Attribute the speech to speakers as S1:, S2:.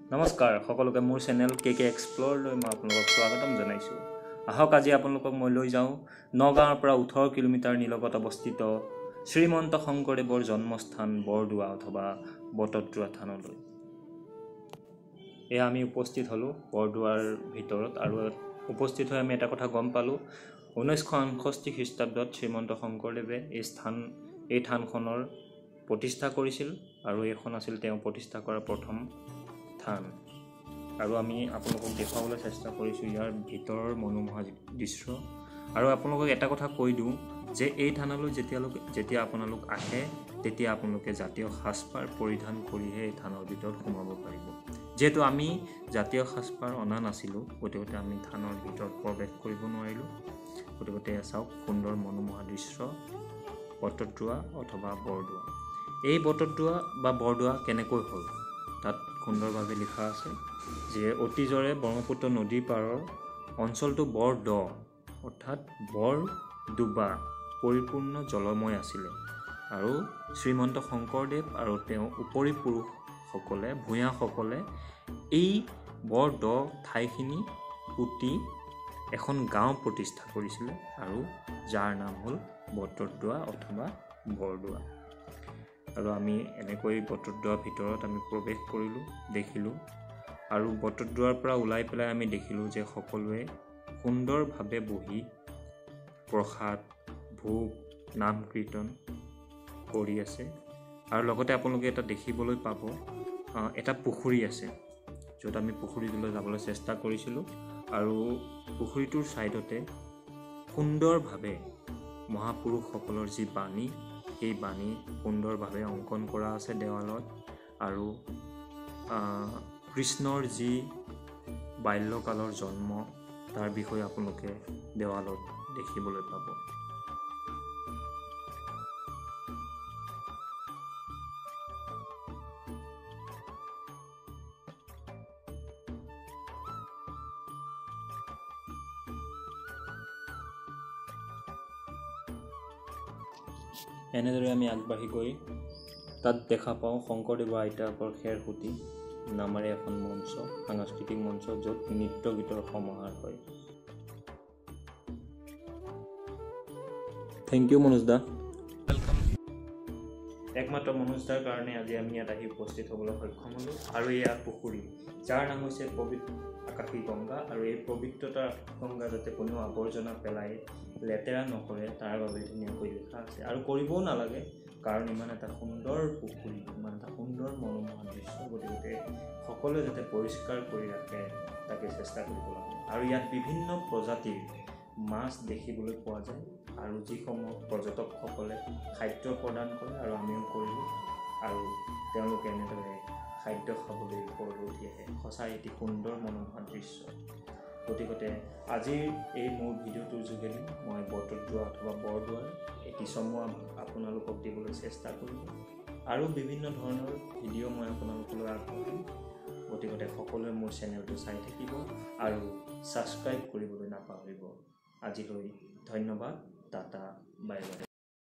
S1: নমস্কাৰ সকলোকে মোৰ চেনেল কে এক্সপ্ল'ৰ লৈ মই আপোনালোকক স্বাগতম জনাইছোঁ। আহক আজি আপোনালোকক মই লৈ যাওঁ নগাঁৱৰ পৰা 18 কিলোমিটাৰ নিলগত অৱস্থিত শ্ৰীমন্ত শংকৰদেৱৰ জন্মস্থান বৰদোৱা অথবা বটদ্ৰৱা থানলৈ। এয়া আমি উপস্থিত হ'লোঁ বৰদোৱাৰ ভিতৰত আৰু উপস্থিত হৈ আমি এটা কথা গম পালোঁ 1968 খ্ৰীষ্টাব্দত শ্ৰীমন্ত শংকৰদেৱে এই থানখনৰ প্ৰতিষ্ঠা কৰিছিল আৰু এইখন আছিল তেওঁ প্ৰতিষ্ঠা কৰা প্ৰথম থান। আৰু আমি আপোনালোকক দেখুৱাবলৈ চেষ্টা কৰিছোঁ ইয়াৰ ভিতৰৰ মনোমোহা দৃশ্য। আৰু আপোনালোকক এটা কথা কৈ দিওঁ যে এই থানলৈ যেতিয়া আপোনালোক আহে তেতিয়া আপোনালোকে জাতীয় সাজপাৰ পৰিধান কৰিহে এই থানৰ ভিতৰত সোমাব পাৰিব। যিহেতু আমি জাতীয় সাজপাৰ অনা নাছিলোঁ গতিকে আমি থানৰ ভিতৰত প্ৰৱেশ কৰিব নোৱাৰিলোঁ। গতিকে চাওক সুন্দৰ মনোমোহা দৃশ্য বটদ্ৰৱা অথবা বৰদোৱা। এই বটদ্ৰৱা বা বৰদোৱা কেনেকৈ হ'ল তাত সুন্দৰভাৱে লিখা আছে যে অতীজৰে ব্ৰহ্মপুত্ৰ নদীৰ পাৰৰ অঞ্চলটো বৰ দ অৰ্থাৎ বৰ ডুবা পৰিপূৰ্ণ জলময় আছিলে আৰু শ্ৰীমন্ত শংকৰদেৱ আৰু তেওঁ উপৰি পুৰুষসকলে ভূঞাসকলে এই বৰ দ ঠাইখিনি পুতি এখন গাঁও প্ৰতিষ্ঠা কৰিছিলে আৰু যাৰ নাম হ'ল বটদ্ৰৱা অথবা বৰদোৱা। আৰু আমি এনেকৈ বটদ্ৰৱাৰ ভিতৰত আমি প্ৰৱেশ কৰিলোঁ দেখিলোঁ আৰু বটদ্ৰৱাৰ পৰা ওলাই পেলাই আমি দেখিলোঁ যে সকলোৱে সুন্দৰভাৱে বহি প্ৰসাদ ভোগ নাম কীৰ্তন কৰি আছে। আৰু লগতে আপোনালোকে এটা দেখিবলৈ পাব এটা পুখুৰী আছে য'ত আমি পুখুৰীটোলৈ যাবলৈ চেষ্টা কৰিছিলোঁ আৰু পুখুৰীটোৰ ছাইডতে সুন্দৰভাৱে মহাপুৰুষসকলৰ যি বাণী এই বাণী সুন্দৰভাৱে অংকন কৰা আছে দেৱালত আৰু কৃষ্ণৰ যি বাল্যকালৰ জন্ম তাৰ বিষয়ে আপোনালোকে দেৱালত দেখিবলৈ পাব। এনেদৰে আমি আগবাঢ়ি গৈ তাত দেখা পাওঁ শংকৰদেৱৰ আইতাকৰ খেৰসূতী নামেৰে এখন মঞ্চ সাংস্কৃতিক মঞ্চ য'ত নৃত্য গীতৰ সমাহাৰ হয়। Thank you Manoj da. Welcome. একমাত্ৰ মনোজ দাৰ কাৰণে আজি আমি ইয়াত আহি উপস্থিত হ'বলৈ সক্ষম হ'লোঁ। আৰু এয়া পুখুৰী যাৰ নাম হৈছে পবিত্ৰ আকাশী গংগা আৰু এই পবিত্ৰতা গংগা যাতে কোনো আৱৰ্জনা পেলাই লেতেৰা নকৰে তাৰ বাবে ধুনীয়াকৈ লিখা আছে আৰু কৰিবও নালাগে কাৰণ ইমান এটা সুন্দৰ পুখুৰী ইমান এটা সুন্দৰ মনোমোহা দৃশ্য গতিকে সকলোৱে যাতে পৰিষ্কাৰ কৰি ৰাখে তাকে চেষ্টা কৰিব লাগে। আৰু ইয়াত বিভিন্ন প্ৰজাতিৰ মাছ দেখিবলৈ পোৱা যায় আৰু যিসমূহ পৰ্যটকসকলে খাদ্য প্ৰদান কৰে আৰু আমিও কৰিলোঁ আৰু তেওঁলোকে এনেদৰে খাদ্য খাবলৈ ওপৰলৈ উঠি আহে। সঁচাই এটি সুন্দৰ মনোমোহা দৃশ্য। গতিকে আজিৰ এই মোৰ ভিডিঅ'টোৰ যোগেদি মই বটদ্ৰৱা অথবা বৰদোৱাৰ এটি চমু আপোনালোকক দিবলৈ চেষ্টা কৰিলোঁ আৰু বিভিন্ন ধৰণৰ ভিডিঅ' মই আপোনালোকলৈ আগবঢ়াম। গতিকে সকলোৱে মোৰ চেনেলটো চাই থাকিব আৰু ছাবস্ক্ৰাইব কৰিবলৈ নাপাহৰিব। আজিলৈ ধন্যবাদ। Tata bye bye.